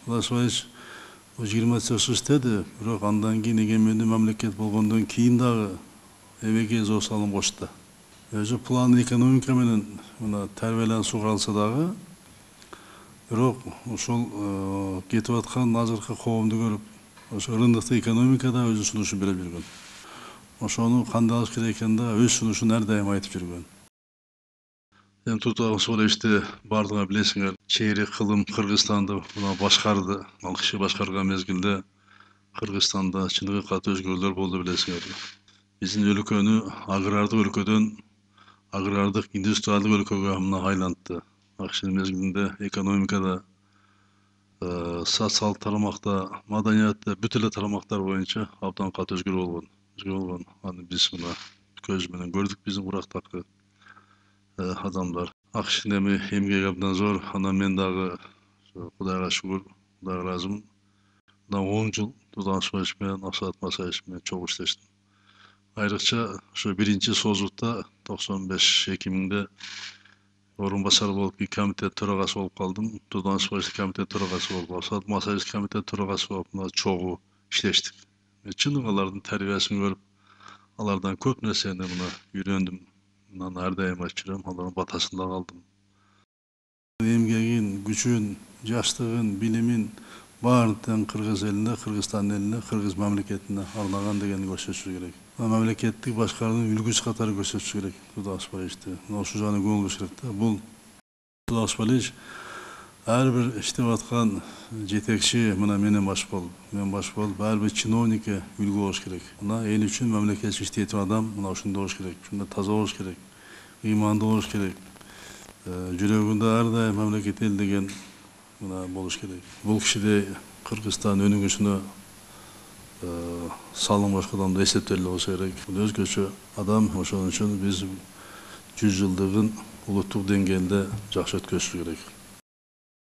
Кылашбаевич 20 жаш иштеди, бирок андан кийин эгемендүү мамлекет болгондон кийин дагы эбегей зор салым кошду. Өзү план экономика менен мына тарбияланууга калса дагы, бирок ушул кетип аткан азыркы коомду көрүп, ошо рыноктук экономикада өзү сунушун берип жүргөн. Ошону кандай алыш керек экенин да өз сунушун ар дайым айтып жүргөн. Эми Туртуган Усмановичти бардыгыңар билесиңер. Чейрек кылым Кыргызстанды мына башкарды. Ал киши башкарган мезгилде Кыргызстанда чындыгы катуу өзгөрүүлөр болду билесиңер. Биздин өлкөнү агрардык өлкөдөн агрардык индустриалдык өлкөгө мына айлантты. Ал кишинин мезгилинде экономикада, социалдык тарамакта, маданиятта бүт эле тарамактар боюнча абдан катуу өзгөрүү болгон. Аны биз мына көз менен көрдүк, биздин курактагы адамдар. Ал кишинин эми эмгеги абдан зор. Анан мен дагы Кудайга шүгүр, Кудайга ыраазымын. Мына 10 жыл Туртуган Усманович менен, Асхат Масаевич менен чогуу иштештим. Айрыкча ошо биринчи созутта 95-2000де орун басар болуп комитет төрагасы болуп калдым. Туртуган Усманович комитет төрагасы болуп, Асхат Масаевич комитет төрагасы болуп, мына чогуу иштештик. Чындыгы алардын тарбиясын көрүп, алардан көп нерсени мына үйрөндүм. Мынаны ар дайым айтып жүрөм, алардын батасын да алдым. Эмгегин, күчүн, жаштыгын, билимин баарын тең Кыргыз элине, Кыргызстан элине, Кыргыз мамлекетине арнаган дегенди көрсөтүш керек. Мамлекеттик башкаруунун үлгүсү катары көрсөтүш керек Туртуган Усмановичти. Ошол жагына көңүл буруш керек да. Бул Туртуган Усманович ар бир иштеп аткан жетекчи мына менен баш болуп, ар бир чиновникке үлгү болуш керек. Мына эл үчүн, мамлекет үчүн иштейтин адам мына ушундай болуш керек, ушундай таза болуш керек, ыймандуу болуш керек. Жүрөгүндө ар дайым мамлекет эл деген мына болуш керек. Бул кишиде Кыргызстан өнүгүшүнө салым кошкон да эсептелүү болсо керек. Бул өзгөчө адам, ошон үчүн биз 100 жылдыгын улуттук деңгээлде жакшы өткөрүшү керек.